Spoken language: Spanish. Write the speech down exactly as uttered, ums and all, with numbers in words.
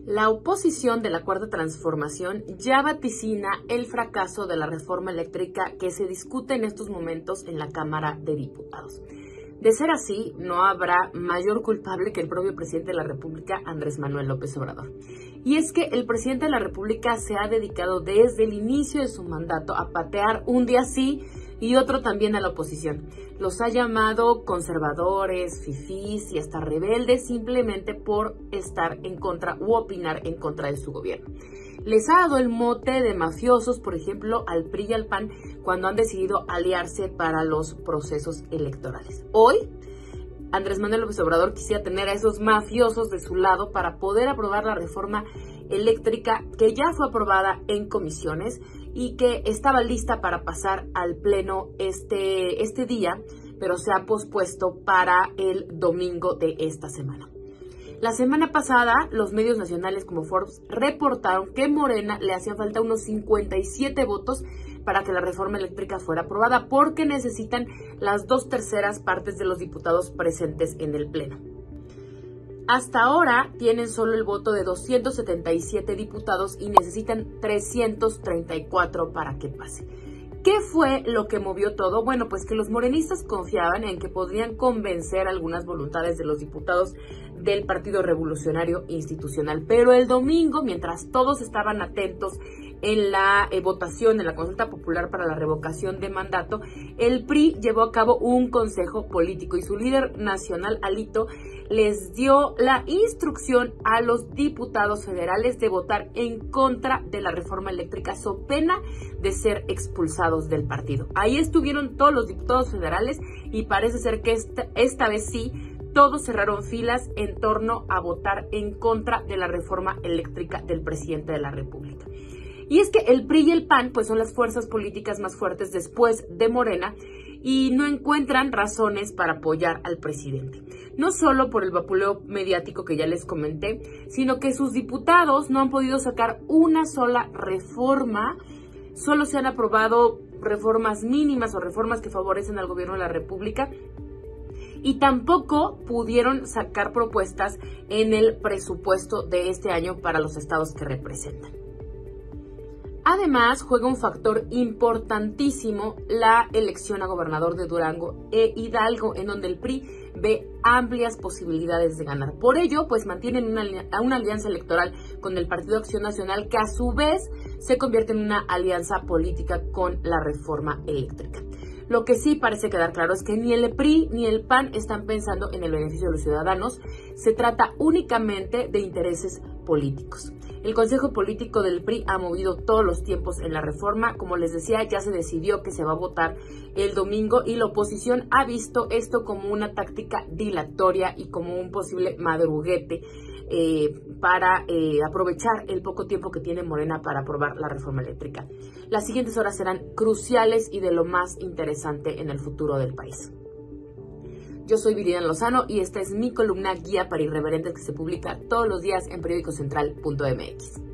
La oposición de la Cuarta Transformación ya vaticina el fracaso de la reforma eléctrica que se discute en estos momentos en la Cámara de Diputados. De ser así, no habrá mayor culpable que el propio presidente de la República, Andrés Manuel López Obrador. Y es que el presidente de la República se ha dedicado desde el inicio de su mandato a patear un día sí y otro también a la oposición. Los ha llamado conservadores, fifís y hasta rebeldes simplemente por estar en contra u opinar en contra de su gobierno. Les ha dado el mote de mafiosos, por ejemplo, al P R I y al P A N cuando han decidido aliarse para los procesos electorales. Hoy, Andrés Manuel López Obrador quisiera tener a esos mafiosos de su lado para poder aprobar la reforma eléctrica que ya fue aprobada en comisiones y que estaba lista para pasar al pleno este, este día, pero se ha pospuesto para el domingo de esta semana. La semana pasada, los medios nacionales como Forbes reportaron que Morena le hacían falta unos cincuenta y siete votos para que la reforma eléctrica fuera aprobada, porque necesitan las dos terceras partes de los diputados presentes en el pleno. Hasta ahora tienen solo el voto de doscientos setenta y siete diputados y necesitan trescientos treinta y cuatro para que pase. ¿Qué fue lo que movió todo? Bueno, pues que los morenistas confiaban en que podrían convencer algunas voluntades de los diputados del Partido Revolucionario Institucional. Pero el domingo, mientras todos estaban atentos en la eh, votación, en la consulta popular para la revocación de mandato, el P R I llevó a cabo un consejo político y su líder nacional, Alito, les dio la instrucción a los diputados federales de votar en contra de la reforma eléctrica, so pena de ser expulsados del partido. Ahí estuvieron todos los diputados federales y parece ser que esta, esta vez sí, todos cerraron filas en torno a votar en contra de la reforma eléctrica del presidente de la República. Y es que el P R I y el P A N pues son las fuerzas políticas más fuertes después de Morena y no encuentran razones para apoyar al presidente. No solo por el vapuleo mediático que ya les comenté, sino que sus diputados no han podido sacar una sola reforma. Solo se han aprobado reformas mínimas o reformas que favorecen al gobierno de la República. Y tampoco pudieron sacar propuestas en el presupuesto de este año para los estados que representan. Además, juega un factor importantísimo la elección a gobernador de Durango e Hidalgo, en donde el P R I ve amplias posibilidades de ganar. Por ello, pues mantienen una, una alianza electoral con el Partido Acción Nacional, que a su vez se convierte en una alianza política con la reforma eléctrica. Lo que sí parece quedar claro es que ni el P R I ni el P A N están pensando en el beneficio de los ciudadanos. Se trata únicamente de intereses políticos. El Consejo Político del P R I ha movido todos los tiempos en la reforma. Como les decía, ya se decidió que se va a votar el domingo y la oposición ha visto esto como una táctica dilatoria y como un posible madruguete eh, para eh, aprovechar el poco tiempo que tiene Morena para aprobar la reforma eléctrica. Las siguientes horas serán cruciales y de lo más interesante en el futuro del país. Yo soy Viridiana Lozano y esta es mi columna Guía para Irreverentes, que se publica todos los días en periódico central punto m x.